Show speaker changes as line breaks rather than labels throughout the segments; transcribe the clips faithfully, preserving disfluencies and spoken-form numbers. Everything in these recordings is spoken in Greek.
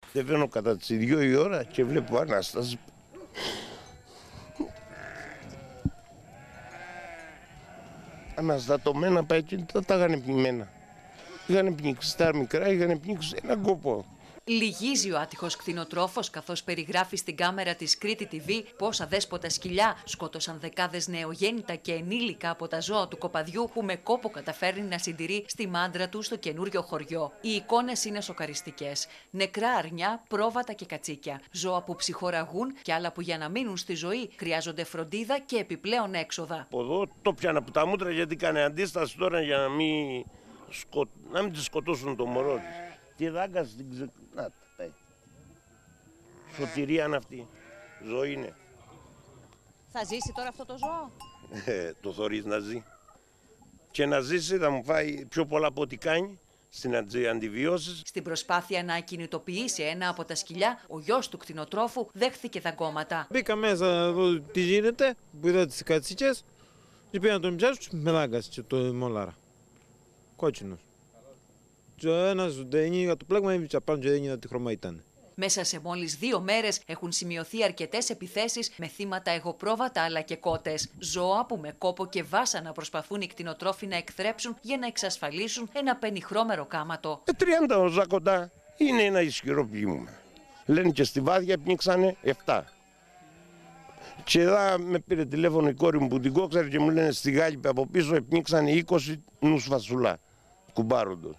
Κατεβαίνω κατά τις δύο η ώρα και βλέπω Ανάσταση. Αναστατωμένα πάει και τα, τα είχαν πνιγμένα. Είχαν πνίξει τα μικρά, είχαν πνίξει έναν κόπο.
Λυγίζει ο άτυχος κτηνοτρόφος καθώς περιγράφει στην κάμερα της Κρήτη τι βι πώς αδέσποτα σκυλιά σκότωσαν δεκάδες νεογέννητα και ενήλικα από τα ζώα του κοπαδιού που με κόπο καταφέρνει να συντηρεί στη μάντρα του στο καινούριο χωριό. Οι εικόνες είναι σοκαριστικές. Νεκρά αρνιά, πρόβατα και κατσίκια. Ζώα που ψυχοραγούν και άλλα που για να μείνουν στη ζωή χρειάζονται φροντίδα και επιπλέον έξοδα.
Από εδώ το πιάνα από τα μούτρα γιατί κάνει αντίσταση τώρα για να μην, σκο... να μην τη σκοτώσουν το μωρό της. Τι δάγκας την ξε... Να, πάει. Σωτηρία είναι αυτή. Ζωή είναι.
Θα ζήσει τώρα αυτό το ζώο?
Ε, το θωρείς να ζει. Και να ζήσει θα μου φάει πιο πολλά από ό,τι κάνει στην αντιβιώσεις.
Στην προσπάθεια να κινητοποιήσει ένα από τα σκυλιά, ο γιος του κτηνοτρόφου δέχθηκε δαγκώματα.
Μπήκα μέσα εδώ τι γίνεται, που είδα τις κατσίκες και πήγα να τον πιάσω με δάγκασε το μολάρα. Κότσινος. Και ένας δεν είδα το πλάγμα, έβησα πάνω και δεν είδα τι χρώμα ήταν.
Μέσα σε μόλις δύο μέρες έχουν σημειωθεί αρκετές επιθέσεις με θύματα εγωπρόβατα αλλά και κότες. Ζώα που με κόπο και βάσανα προσπαθούν οι κτηνοτρόφοι να εκθρέψουν για να εξασφαλίσουν ένα πενιχρόμερο κάματο.
Ε, τριάντα οζά κοντά είναι ένα ισχυρό πλήγμα. Λένε και στη Βάδια πνίξανε επτά. Και εδώ με πήρε τηλέφωνο η κόρη μου που την κόξαρε και μου λένε στη Γάλυπη από πίσω πνίξανε είκοσι νους φασουλά. Κουμπάροντος.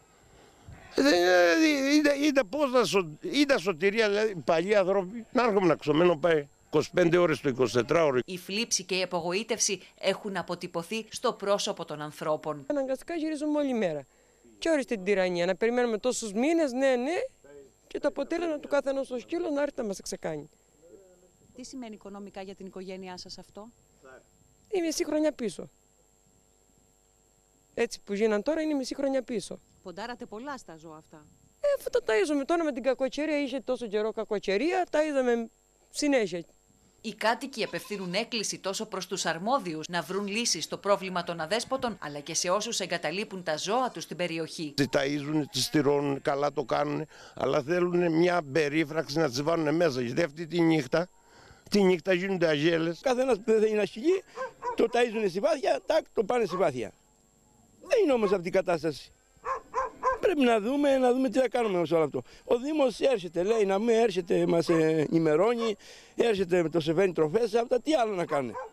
Είδα πώς να σω... είδα σωτηρία, δηλαδή παλιοί άνθρωποι να έρχομαι να ξωμένω πάει είκοσι πέντε ώρες το εικοσιτετράωρο.
Η φλίψη και η απογοήτευση έχουν αποτυπωθεί στο πρόσωπο των ανθρώπων.
Αναγκαστικά γυρίζουμε όλη μέρα. Και όριστε την τυραννία, να περιμένουμε τόσους μήνες, ναι, ναι, και το αποτέλεσμα του καθενός στο σκύλο να έρθει να μας ξεκάνει.
Τι σημαίνει οικονομικά για την οικογένειά σας αυτό?
Είναι μισή χρονιά πίσω. Έτσι που γίναν τώρα είναι μισή χρονιά πίσω.
Ποντάρατε πολλά στα ζώα αυτά.
Ε, αυτό τα ταΐζαμε τώρα με την κακοκαιρία, είχε τόσο καιρό κακοκαιρία, ταΐζαμε συνέχεια.
Οι κάτοικοι απευθύνουν έκκληση τόσο προς τους αρμόδιους να βρουν λύσεις στο πρόβλημα των αδέσποτων, αλλά και σε όσους εγκαταλείπουν τα ζώα τους στην περιοχή.
Τις ταΐζουν, τις στηρώνουν, καλά το κάνουν, αλλά θέλουν μια περίφραξη να τις βάλουν μέσα. Γιατί αυτή τη νύχτα, τη νύχτα γίνονται αγέλες.
Καθένας που δεν θέλει να σκυλί, το ταΐζουν στη βάθια, τάκ, το πάνε στη βάθια. Δεν είναι όμως αυτή η κατάσταση. Πρέπει να δούμε, να δούμε τι θα κάνουμε σε όλο αυτό. Ο Δήμος έρχεται, λέει να μην έρχεται, μας ενημερώνει, έρχεται, το σεβαίνει τροφές, αυτά τι άλλο να κάνουν.